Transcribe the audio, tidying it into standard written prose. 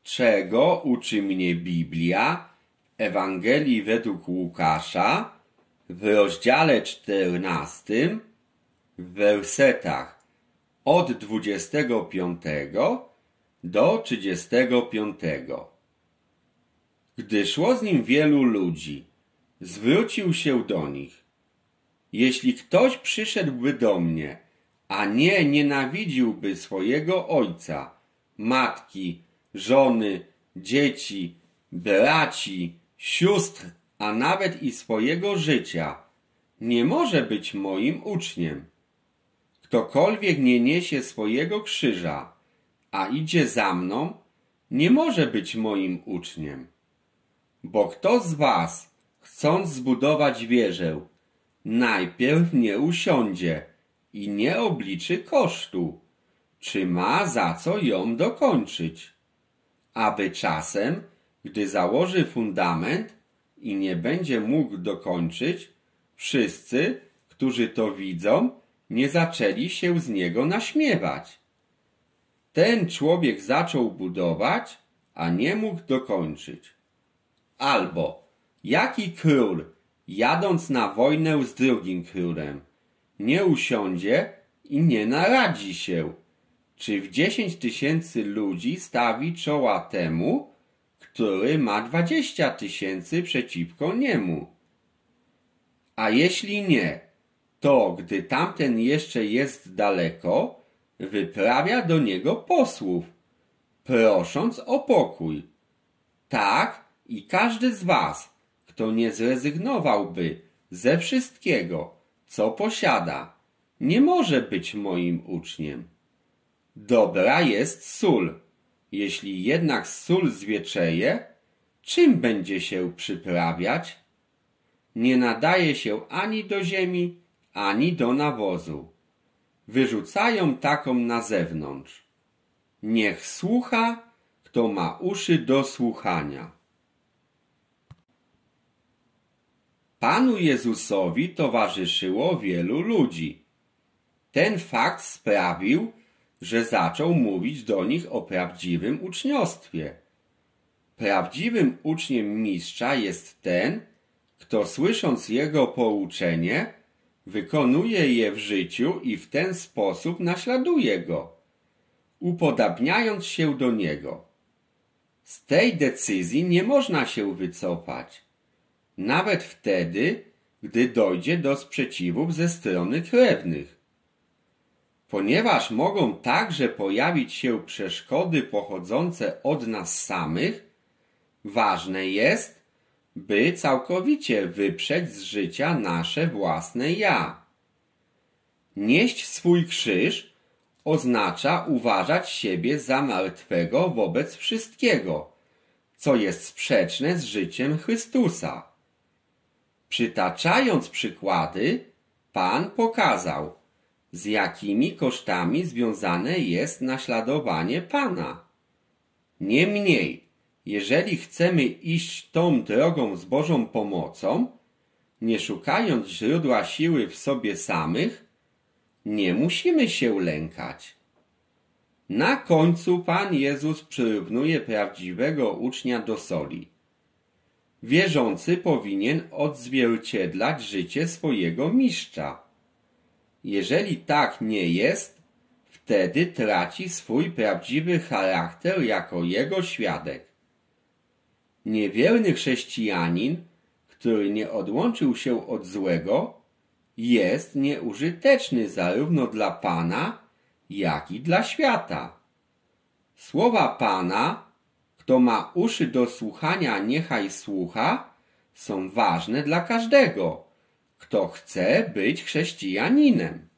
czego uczy mnie Biblia w Ewangelii według Łukasza w rozdziale 14, w wersetach od 25 do 35. Gdy szło z nim wielu ludzi, zwrócił się do nich. Jeśli ktoś przyszedłby do mnie, a nie nienawidziłby swojego ojca, matki, żony, dzieci, braci, sióstr, a nawet i swojego życia, nie może być moim uczniem. Ktokolwiek nie niesie swojego krzyża, a idzie za mną, nie może być moim uczniem. Bo kto z was, chcąc zbudować wieżę, najpierw nie usiądzie i nie obliczy kosztu, czy ma za co ją dokończyć, aby czasem, gdy założy fundament i nie będzie mógł dokończyć, wszyscy, którzy to widzą, nie zaczęli się z niego naśmiewać. Ten człowiek zaczął budować, a nie mógł dokończyć. Albo jaki król, jadąc na wojnę z drugim królem, nie usiądzie i nie naradzi się, czy w 10 000 ludzi stawi czoła temu, który ma 20 000 przeciwko niemu. A jeśli nie, to gdy tamten jeszcze jest daleko, wyprawia do niego posłów, prosząc o pokój. Tak i każdy z was, kto nie zrezygnowałby ze wszystkiego, co posiada, nie może być moim uczniem. Dobra jest sól. Jeśli jednak sól zwieczeje, czym będzie się przyprawiać? Nie nadaje się ani do ziemi, ani do nawozu. Wyrzucają taką na zewnątrz. Niech słucha, kto ma uszy do słuchania. Panu Jezusowi towarzyszyło wielu ludzi. Ten fakt sprawił, że zaczął mówić do nich o prawdziwym uczniostwie. Prawdziwym uczniem mistrza jest ten, kto słysząc jego pouczenie, wykonuje je w życiu i w ten sposób naśladuje go, upodabniając się do niego. Z tej decyzji nie można się wycofać, nawet wtedy, gdy dojdzie do sprzeciwów ze strony krewnych. Ponieważ mogą także pojawić się przeszkody pochodzące od nas samych, ważne jest, by całkowicie wyprzeć z życia nasze własne ja. Nieść swój krzyż oznacza uważać siebie za martwego wobec wszystkiego, co jest sprzeczne z życiem Chrystusa. Przytaczając przykłady, Pan pokazał, z jakimi kosztami związane jest naśladowanie Pana. Niemniej, jeżeli chcemy iść tą drogą z Bożą pomocą, nie szukając źródła siły w sobie samych, nie musimy się lękać. Na końcu Pan Jezus przyrównuje prawdziwego ucznia do soli. Wierzący powinien odzwierciedlać życie swojego mistrza. Jeżeli tak nie jest, wtedy traci swój prawdziwy charakter jako jego świadek. Niewierny chrześcijanin, który nie odłączył się od złego, jest nieużyteczny zarówno dla Pana, jak i dla świata. Słowa Pana, kto ma uszy do słuchania, niechaj słucha, są ważne dla każdego, kto chce być chrześcijaninem.